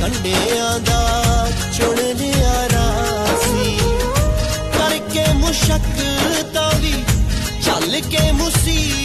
कंडियां दा चुन लिया रासी करके मुशक्कतां वी चल के मुसीबत